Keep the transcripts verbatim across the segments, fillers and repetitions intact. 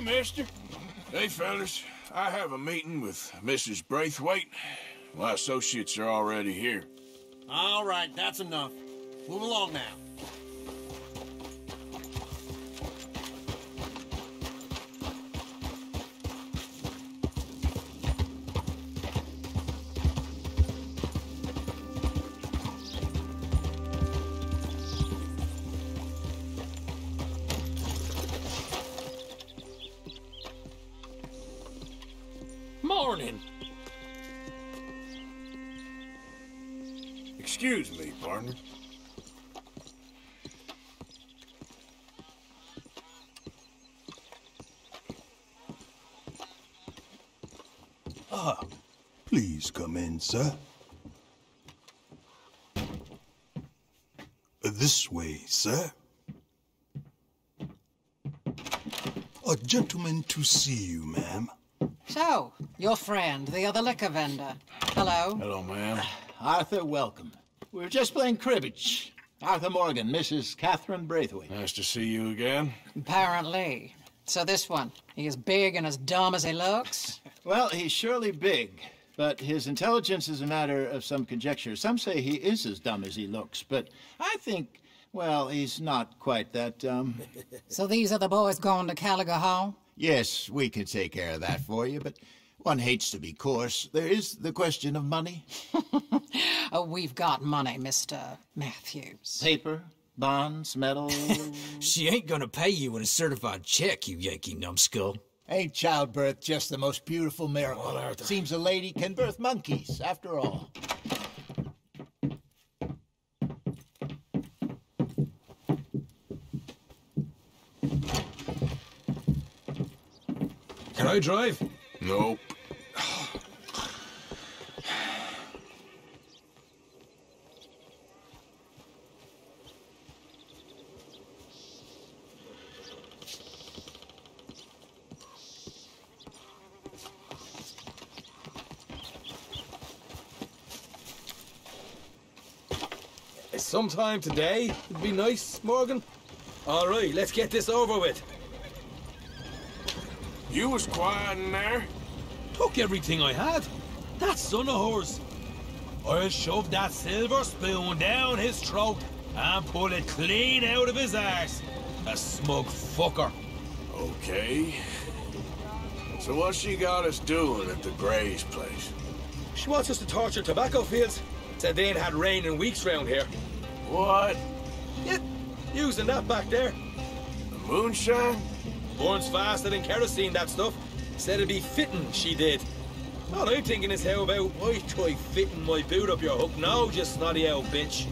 mister. Hey, fellas. I have a meeting with Missus Braithwaite. My associates are already here. All right, that's enough. Move along now. Morning. Excuse me, partner. Ah, please come in, sir. This way, sir. A gentleman to see you, ma'am. So, your friend, the other liquor vendor. Hello. Hello, ma'am. Arthur, welcome. We were just playing cribbage. Arthur Morgan, Missus Catherine Braithwaite. Nice to see you again. Apparently. So this one, he is big and as dumb as he looks? Well, he's surely big, but his intelligence is a matter of some conjecture. Some say he is as dumb as he looks, but I think, well, he's not quite that dumb. So these are the boys going to Caliga Hall? Yes, we can take care of that for you, but one hates to be coarse. There is the question of money. Oh, we've got money, Mister Matthews. Paper, bonds, metal. She ain't gonna pay you in a certified check, you Yankee numbskull. Ain't childbirth just the most beautiful miracle? Well, Arthur. Seems a lady can birth monkeys, after all. Can I drive? Nope. Sometime today would be nice, Morgan. All right, let's get this over with. You was quiet in there? Took everything I had. That son of hers. I'll shove that silver spoon down his throat and pull it clean out of his arse. A smug fucker. Okay. So what's she got us doing at the Gray's place? She wants us to torture tobacco fields. Said they ain't had rain in weeks round here. What? Yeah, using that back there. The moonshine? Burns faster than kerosene, that stuff. Said it'd be fitting, she did. All I'm thinking is how about I try fitting my boot up your hook now, you snotty old bitch.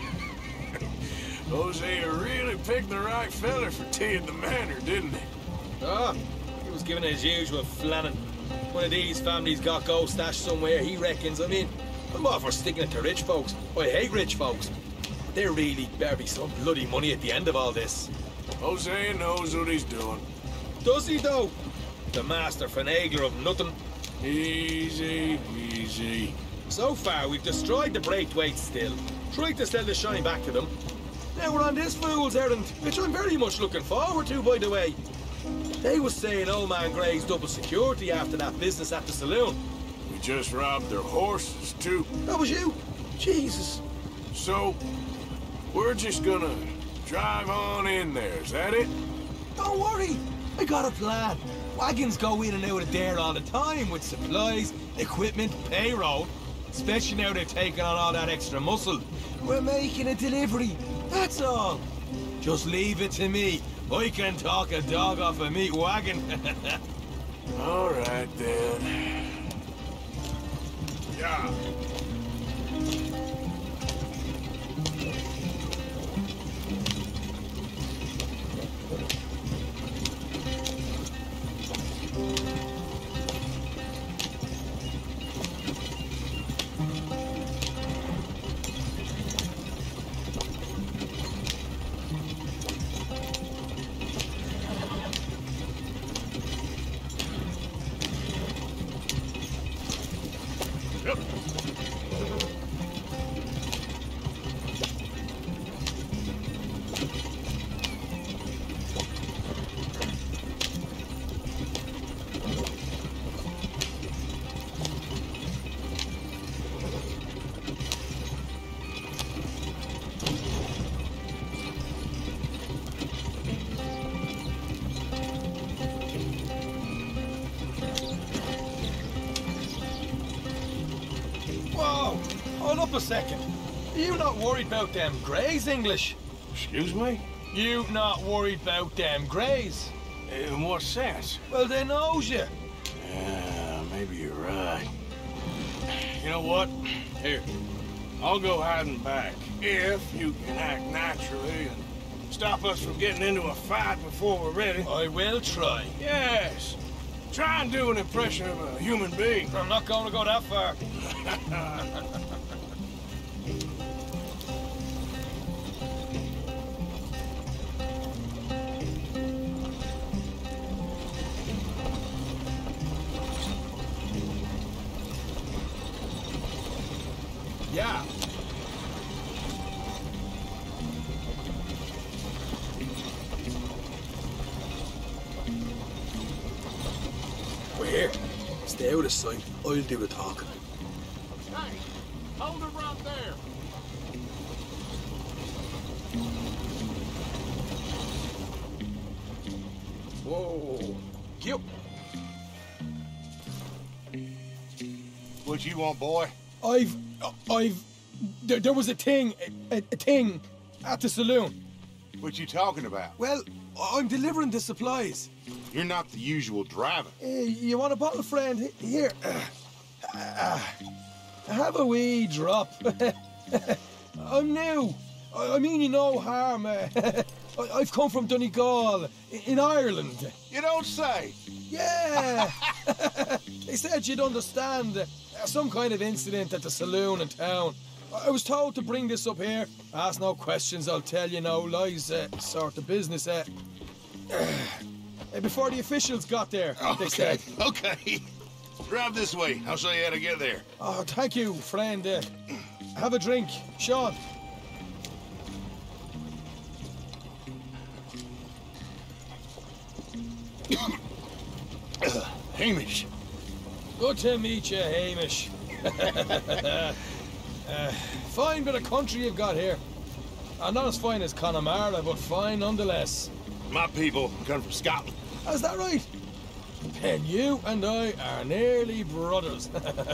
Hosea really picked the right fella for teeing the manor, didn't he? Ah, he was giving it his usual flannin'. One of these families got gold stashed somewhere, he reckons. I mean, I'm all for sticking it to rich folks. I hate rich folks. There really better be some bloody money at the end of all this. Hosea knows what he's doing. Does he, though? The master finagler of nothing. Easy, easy. So far, we've destroyed the Braithwaites still. Tried to sell the shine back to them. Now we're on this fool's errand, which I'm very much looking forward to, by the way. They was saying old man Gray's double security after that business at the saloon. We just robbed their horses, too. That was you? Jesus. So, we're just gonna drive on in there, is that it? Don't worry. I got a plan. Wagons go in and out of there all the time with supplies, equipment, payroll. Especially now they're taking on all that extra muscle. We're making a delivery, that's all. Just leave it to me. I can talk a dog off a meat wagon. All right, then. Yeah. Whoa! Hold up a second. Are you not worried about them Greys, English? Excuse me? You not worried about them Greys? In what sense? Well, they knows you. Yeah, maybe you're right. You know what? Here, I'll go hiding back. If you can act naturally and stop us from getting into a fight before we're ready. I will try. Yes. Try and do an impression of a human being. I'm not going to go that far. Yeah. We're here. Stay out of sight. I'll do the talking. Hey, hold it right there. Whoa. Cute. What you want, boy? I've... I've... There, there was a thing... A, a thing at the saloon. What you talking about? Well, I'm delivering the supplies. You're not the usual driver. Uh, you want a bottle, friend? Here. Uh, uh, have a wee drop. I'm new. I, I mean you no harm. Uh, I, I've come from Donegal, in Ireland. You don't say. Yeah. They said you'd understand. Uh, some kind of incident at the saloon in town. I was told to bring this up here. Ask no questions, I'll tell you no lies. Uh, sort of business. Uh, uh, before the officials got there, they said. Okay. Drive this way. I'll show you how to get there. Oh, thank you, friend. Uh, have a drink, Sean. Hamish. Good to meet you, Hamish. uh, fine bit of country you've got here. Uh, not as fine as Connemara, but fine nonetheless. My people come from Scotland. Is that right? Then you and I are nearly brothers.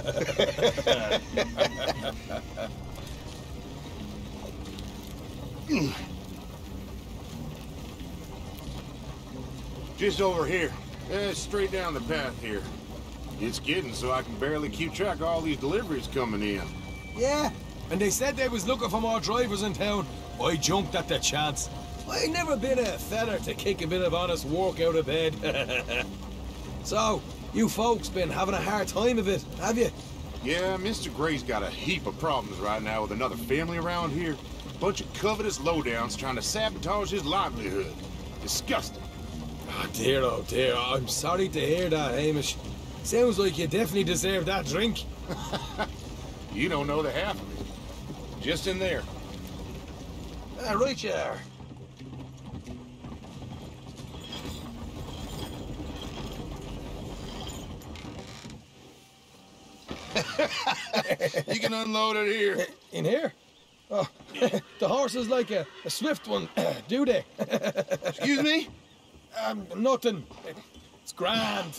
Just over here. Yeah, straight down the path here. It's getting so I can barely keep track of all these deliveries coming in. Yeah, and they said they was looking for more drivers in town. I jumped at the chance. I never been a feather to kick a bit of honest work out of bed. So, you folks been having a hard time of it, have you? Yeah, Mister Gray's got a heap of problems right now with another family around here. Bunch of covetous lowdowns trying to sabotage his livelihood. Disgusting. Oh dear, oh dear. I'm sorry to hear that, Hamish. Sounds like you definitely deserve that drink. You don't know the half of it. Just in there. Ah, right you are. You can unload it here. In here? Oh, the horse is like a, a swift one, do they? Excuse me? Um, nothing. It's grand.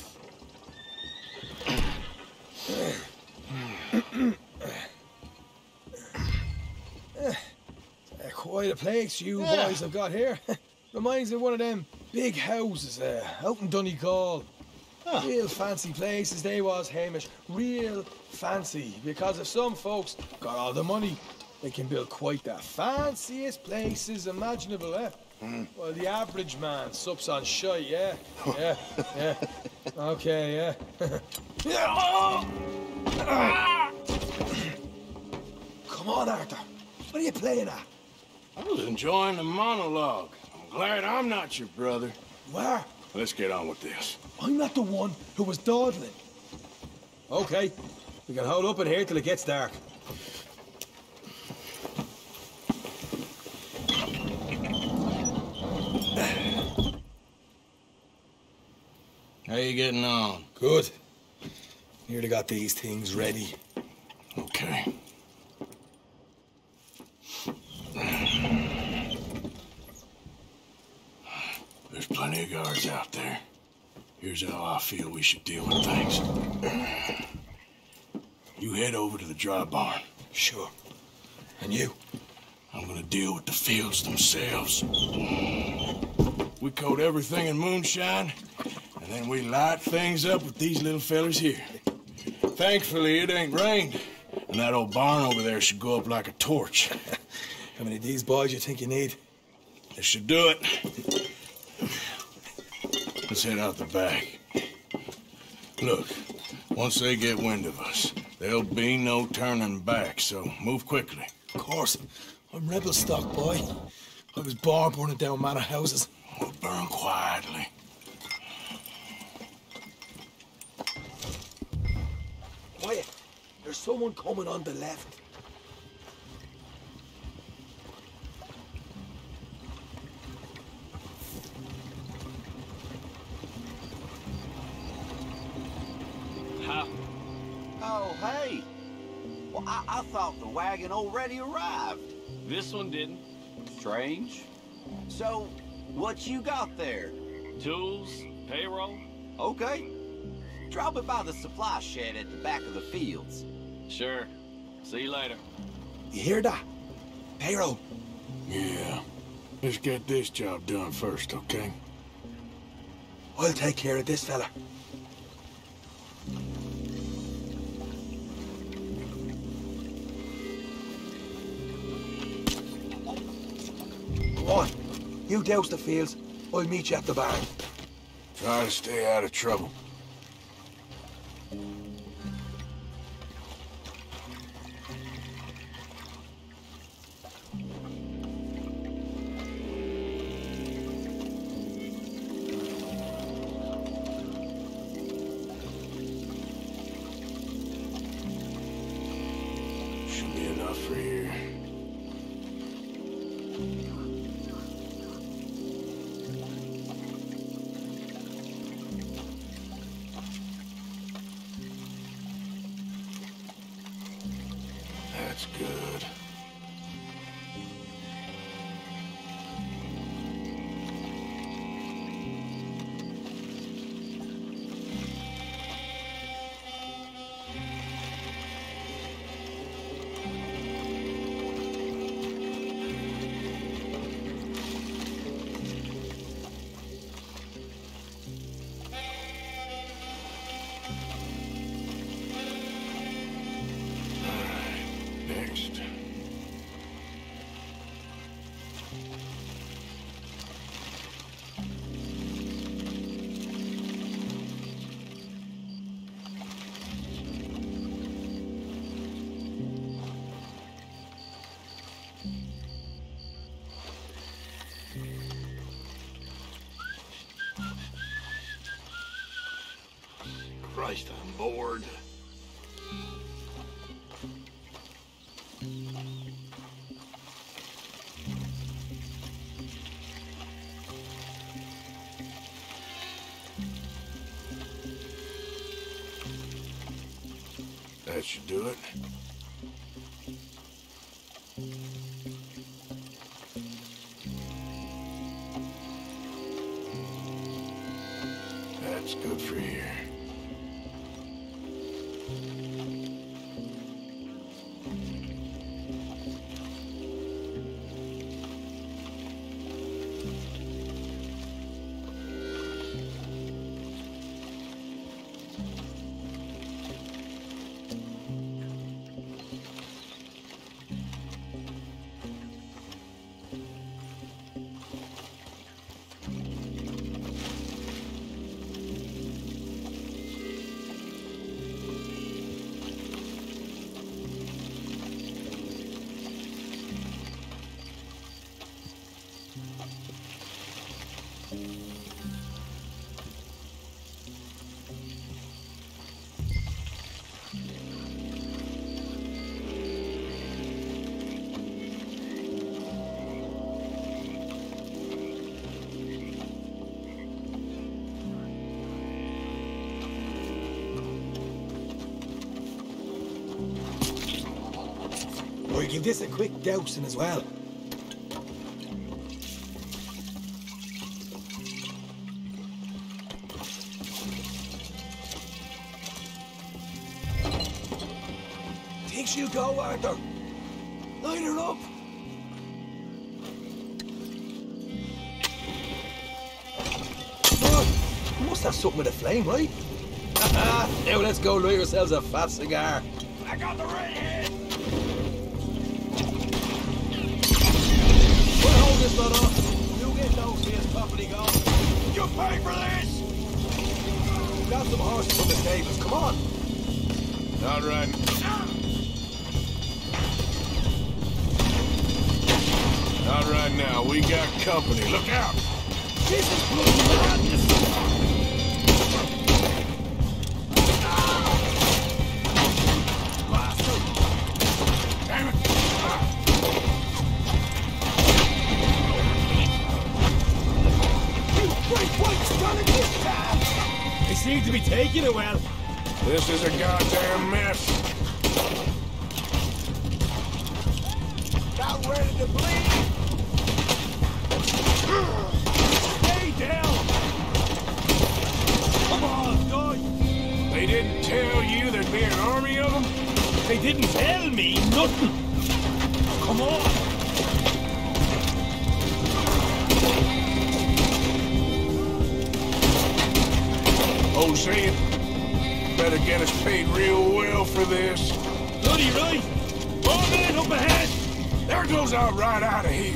uh, quite a place you Yeah. boys have got here. Reminds me of one of them big houses uh, out in Donegal. Huh. Real fancy places they was, Hamish. Real fancy. Because if some folks got all the money, they can build quite the fanciest places imaginable, eh? Mm. Well, the average man sups on shite, yeah? Yeah, yeah. Okay, yeah. Come on, Arthur. What are you playing at? I was enjoying the monologue. I'm glad I'm not your brother. Where? Let's get on with this. I'm not the one who was dawdling. Okay. We can hold up in here till it gets dark. How you getting on? Good. Nearly got these things ready. Okay. There's plenty of guards out there. Here's how I feel we should deal with things. You head over to the dry barn. Sure. And you? I'm gonna deal with the fields themselves. We coat everything in moonshine, and then we light things up with these little fellers here. Thankfully, it ain't rained, and that old barn over there should go up like a torch. How many of these boys you think you need? This should do it. Let's head out the back. Look, once they get wind of us, there'll be no turning back, so move quickly. Of course. I'm rebel stock, boy. I was born burning down manor houses. We'll burn quietly. Quiet. There's someone coming on the left. Oh, hey. Well, I, I thought the wagon already arrived. This one didn't. Strange. So, what you got there? Tools, payroll. Okay. Drop it by the supply shed at the back of the fields. Sure. See you later. You hear that? Payroll. Yeah. Let's get this job done first, okay? I'll take care of this fella. Go on. You douse the fields. I'll meet you at the barn. Try to stay out of trouble. Should be enough for here. That's good. Next. Christ, I'm bored. That should do it. That's good for here. Or give this a quick dousing as well. think she'll go, Arthur? Light her up. Oh, you must have something with a flame, right? Now let's go light ourselves a fat cigar. I got the right head. We'll hold this lot off. You'll get those fears properly going. You pay for this! Got some horses from the stables. Come on. Not right. Not right now. We got company. Look out! This is bloody madness. Damn it! You great white stunning this time! They seem to be taking it well. This is a goddamn mess. Not ready to bleed. Stay down. Come on, die. They didn't tell you there'd be an army of them? They didn't tell me nothing. Come on. Hosea, better get us paid real well for this. Bloody right. More men up ahead. There goes our right out of here.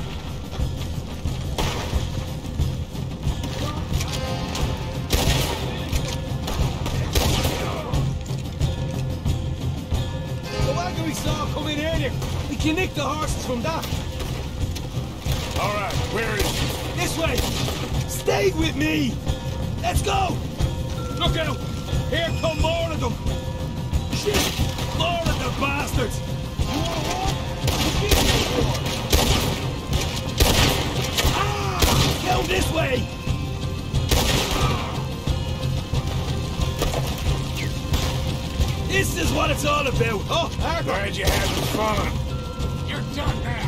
The wagon we saw coming earlier. We can nick the horses from that. All right, where is it? This way. Stay with me. Let's go. Look out. Here come more of them. Shit. More of the bastards. Ah! Down this way. This is what it's all about. Oh, Arthur. Glad you had some fun. You're done now.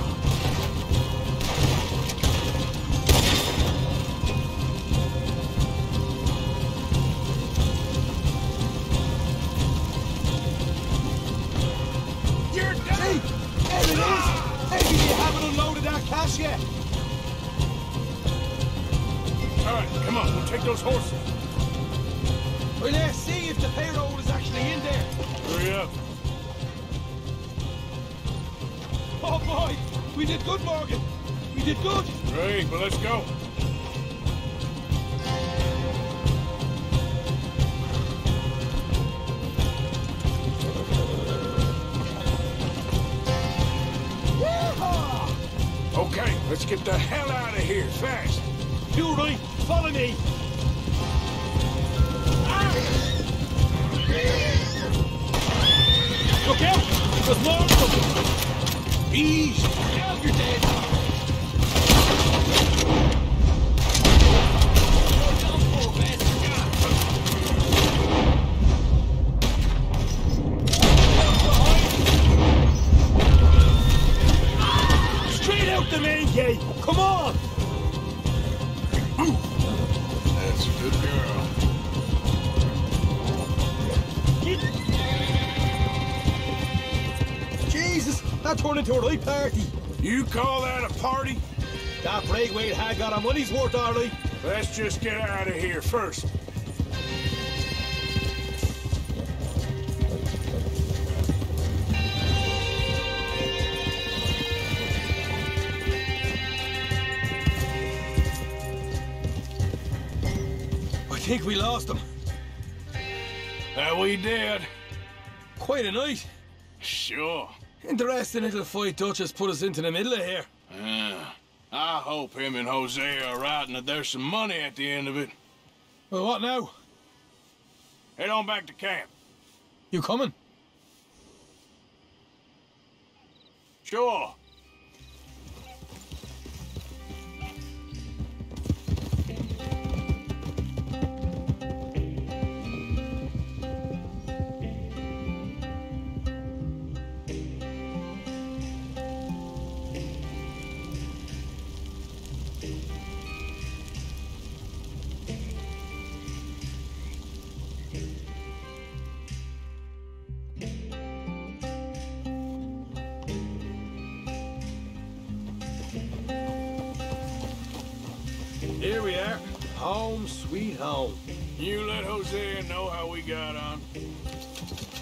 You're done. Hey, there it is. Maybe you haven't unloaded that cash yet. All right, come on. We'll take those horses. Well, let's see if the payroll is actually in there. Hurry up. Oh boy, we did good, Morgan. We did good. Great, well, let's go. Yeehaw! Okay, let's get the hell out of here, fast. You right, follow me. Look out! There's more of them! Easy! Now you're dead! Straight out the main gate! Come on! That's a good girl. Jesus, that turned into a right party. You call that a party? That Braithwaite had got our money's worth, all right. Let's just get out of here first. I think we lost them. That we did. Quite a night. Sure. Interesting little fight Duchess put us into the middle of here. Yeah. I hope him and Hosea are right and that there's some money at the end of it. Well, what now? Head on back to camp. You coming? Sure. Here we are. Home sweet home. You let Hosea know how we got on.